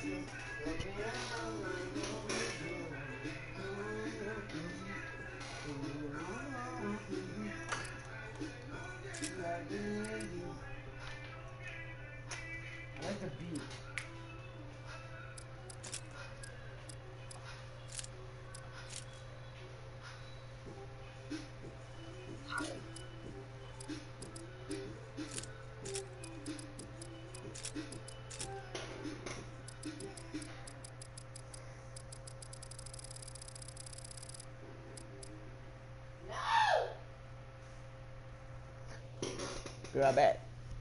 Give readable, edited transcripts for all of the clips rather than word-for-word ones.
I like the beat. Be right back.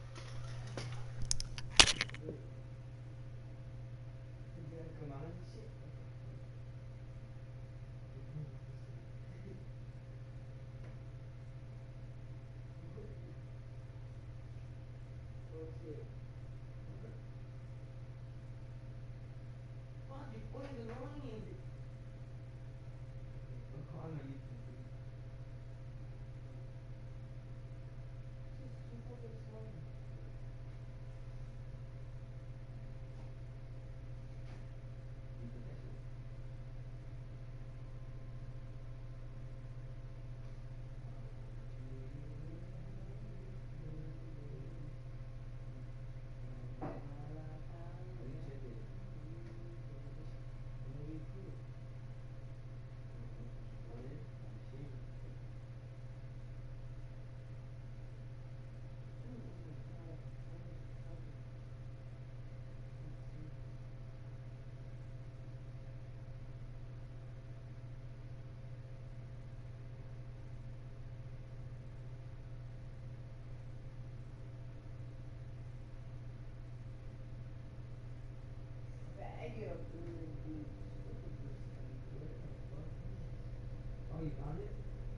Oh, you found it?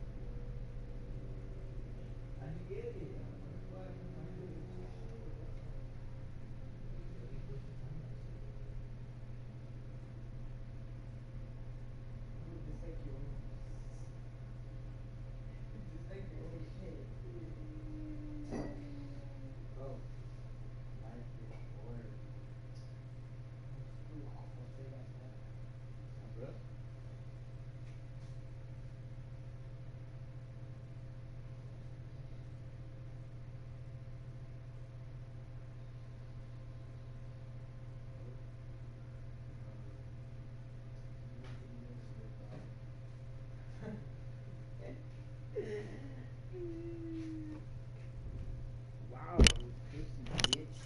How'd you get it? What? Just like your own. Just like your own shit. Bro, life is boring. I'll say like that. Bro? Wow, pussy bitch.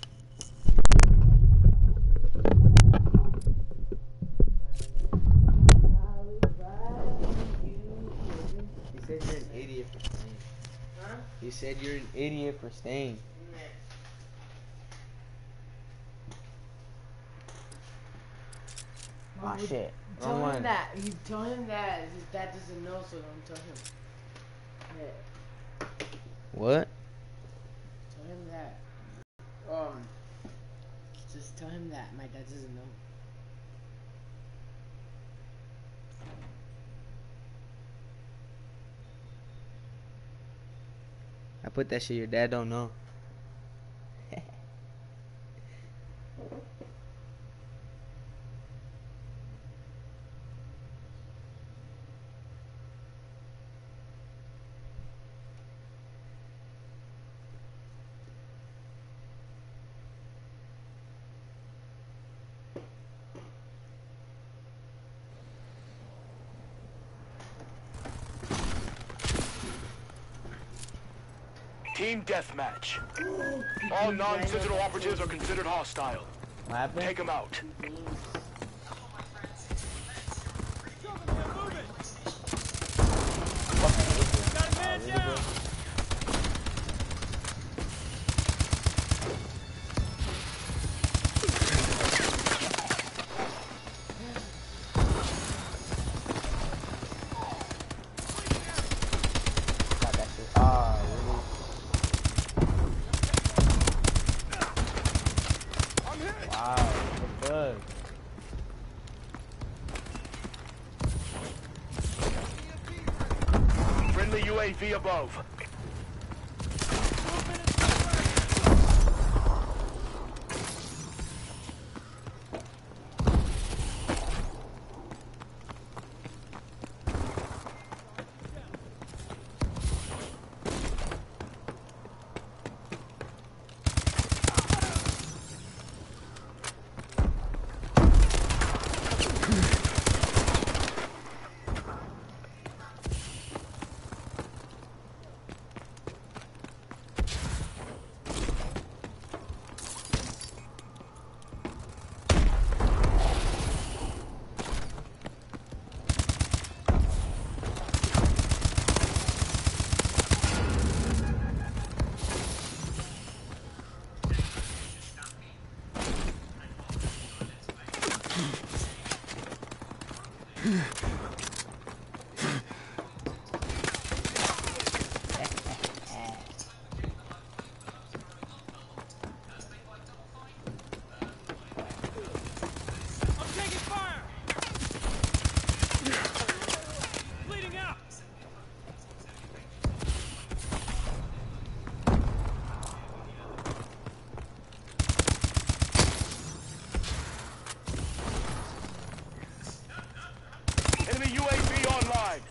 He said you're an idiot for staying. Huh? He said you're an idiot for staying. Oh shit. Tell him that. You tell him that his dad doesn't know, so don't tell him. Yeah. What? Tell him that. Just tell him that my dad doesn't know. I put that shit your dad don't know. Team deathmatch. All non-Citadel operatives are considered hostile. What happened? Take them out. Got a man down! Got that shit. Ah, really? Wow, what the fuck? Friendly UAV above. taking fire! Bleeding out! Enemy UAV online.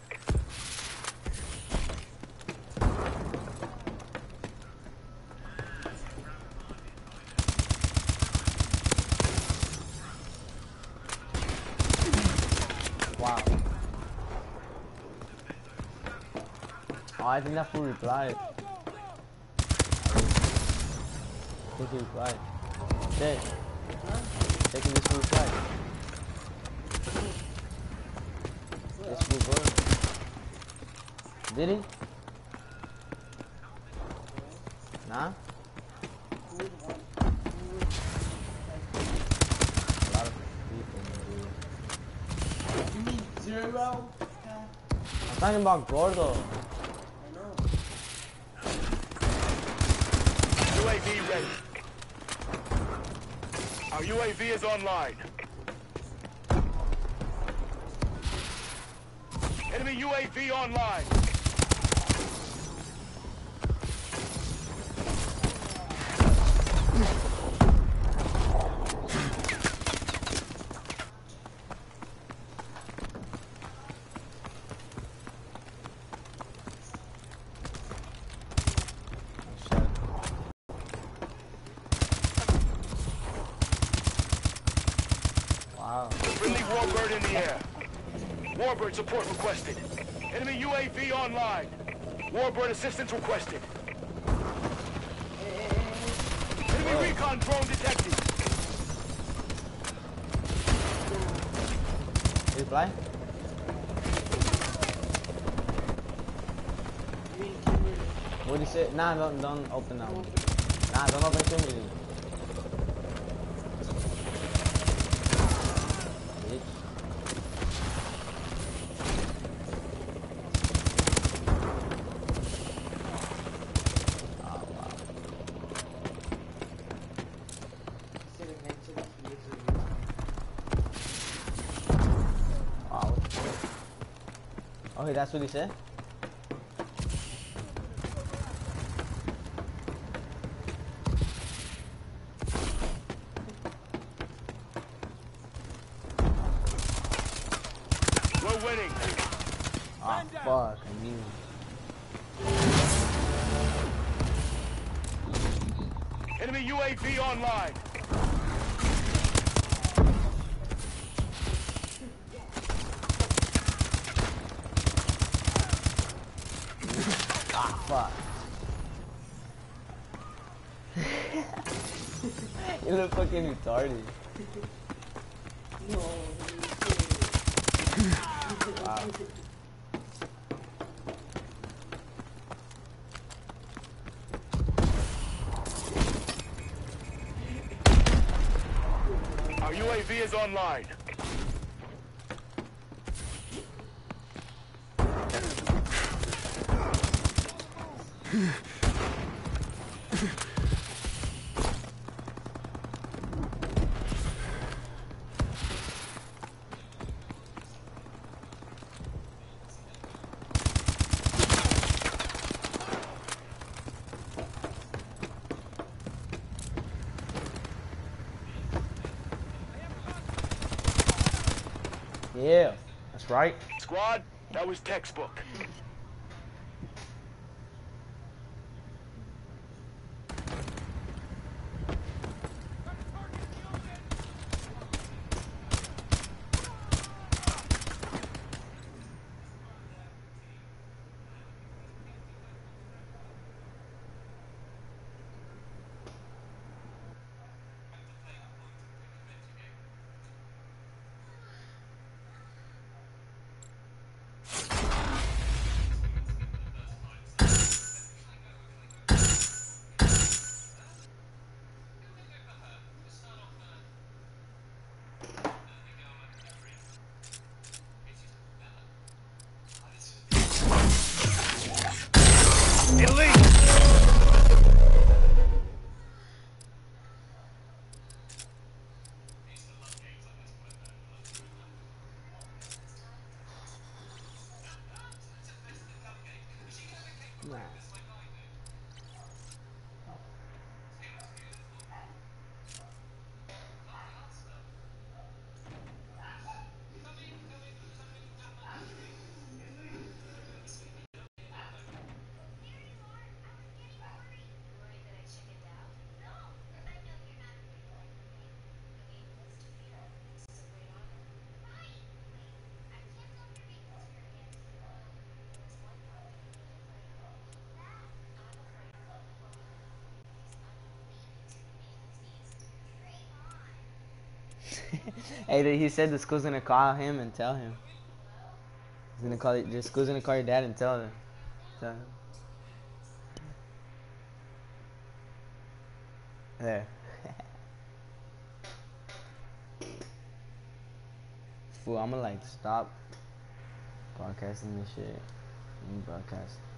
Wow. Oh, I think that fool replied. I think he replied. Shit. Taking this fool replied. This fool good. Did he? Nah? A lot of people, dude. You mean zero? I'm talking about Gordo. I know. UAV ready. Our UAV is online. Enemy UAV online. Wow. Friendly Warbird in the air. Warbird support requested. Enemy UAV online. Warbird assistance requested. Enemy recon drone detected. Reply? What did he say? Nah, don't open that one. Nah, don't open community. Bitch. Oh, wow. Wow. Okay, that's what he said? We're winning. Oh, fuck, I knew. Enemy UAV online. Ah, fuck. You look fucking retarded. No. Wow. Our UAV is online. Yeah, that's right. Squad, that was textbook. Nah. Hey, he said the school's gonna call him and tell him. He's gonna call it. The school's gonna call your dad and tell him. Tell him. There. Fool, I'm gonna like stop broadcasting this shit. You broadcast.